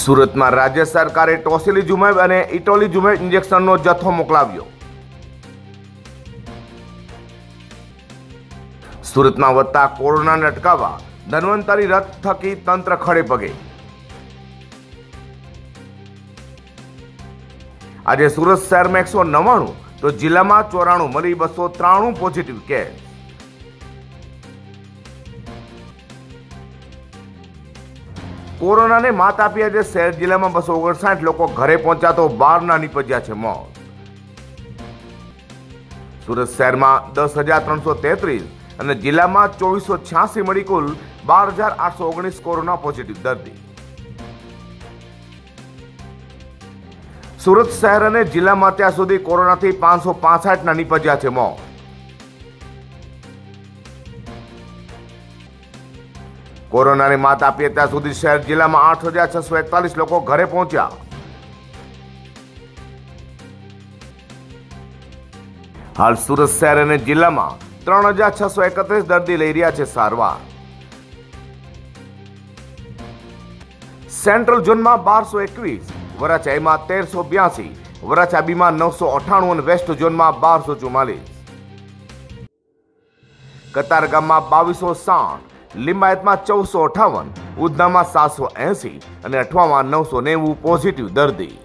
સુરતમાં રાજ્ય સરકારે ટોસિલીઝુમેબ અને ઇટોલીઝુમેબ ઇન્જેક્શનનો જથ્થો મોકલાવ્યો। સુરતમાં વધતા કોરોનાને અટકાવવા ધન્વંતરી રથ થકી તંત્ર ખડે પગે। આજે સુરત શહેરમાં 199 તો જિલ્લામાં 94 મળી 293 પોઝિટિવ કેસ। કોરોનાને માત આપી આજે શહેર જિલ્લામાં 259 લોકો ઘરે પહોંચ્યા તો 12 નીપજ્યા છે મોત। સુરત શહેરમાં 10,333 અને જિલ્લામાં 2486 મળી કુલ 12,819 કોરોના પોઝિટિવ દર્દી। સુરત શહેર અને જિલ્લામાં અત્યાર સુધી કોરોનાથી 565 નીપજ્યા છે મોત। કોરોનાની માત આપી અત્યાર સુધી શહેર જિલ્લામાં 8,641 લોકો ઘરે પહોંચ્યા। હાલ સુરત શહેર અને જિલ્લામાં 3,631 દર્દી લઈ રહ્યા છે સારવાર। સેન્ટ્રલ ઝોનમાં 1221, વરાછા એમાં 1382, વરાછા બીમાં 998 અને વેસ્ટ ઝોનમાં 1244। કતારગામમાં 2260, લિંબાયતમાં 1458, ઉધનામાં 780 અને અઠવામાં 990 પોઝિટિવ દર્દી।